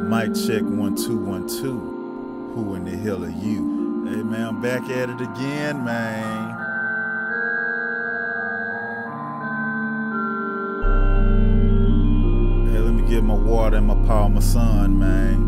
Mic check 1 2 1 2. Who in the hell are you? Hey man, I'm back at it again, man. Hey, let me get my water and my power, my sun, man.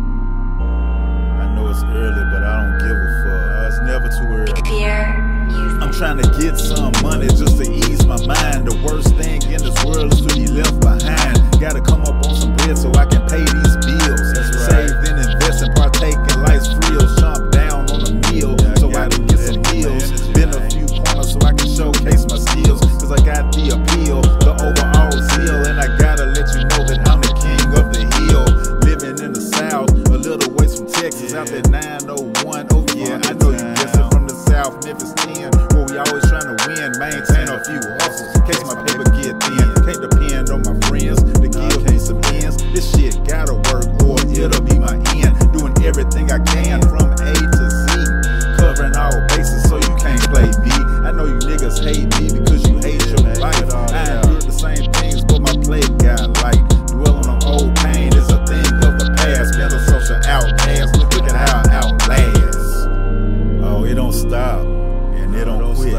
I know it's early, but I don't give a fuck. It's never too early. I'm trying to get some money just to ease my mind. The worst thing in this world is to be left behind. Gotta come up on some bread so I can pay these bills. Save and invest and partake in life's thrills. Jump down on a meal so I can get some meals. Bend a few corners so I can showcase my skills. Cause I got the appeal, the overall zeal. And I gotta let you know that I'm the king of the hill. Living in the South, a little ways from Texas. Out at 901, oh yeah, I know you guessing. From the South, Memphis 10, where we always trying to win. Maintain a few hustles in case my paper get thin. Can't depend on my friends to give me some ends. This shit gotta work or it'll be my end. Doing everything I can from A to Z, covering all bases so you can't play me. I know you niggas hate me because you hate your life. I endured the same things, but my play got light. Dwelling on old pain is a thing of the past. Mental social outcast, look at how I outlast. Oh, it don't stop and it don't quit.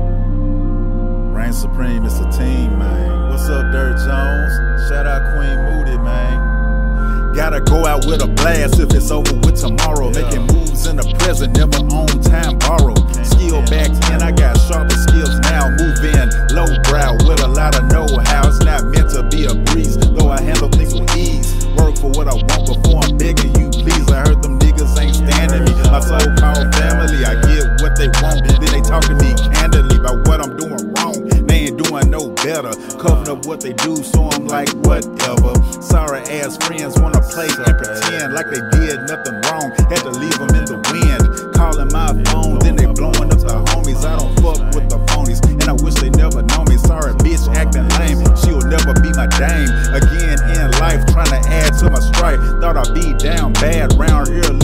Reign supreme, it's a team, man. What's up, Dirt Jones? Shout out Queen Moody, man. Gotta go out with a blast if it's over with tomorrow. Making moves in the present, never on time borrow. Skill back then, I got sharper skills now. Move in, low brow with a lot of know-how. It's not meant to be a breeze, though I handle things with ease. Work for what I want before I'm begging you, please. I heard them niggas ain't standing me. My so-called family, I get what they want. Then they talk to me candidly about what I'm doing wrong. They ain't doing no better. Covering up what they do, so I'm like, whatever. Sorry ass friends wanna play and pretend like they did nothing wrong. Had to leave them in the wind. Calling my phone, then they blowing up the homies. I don't fuck with the phonies, and I wish they never know me. Sorry bitch acting lame, she'll never be my dame. Again in life, trying to add to my strife. Thought I'd be down bad round here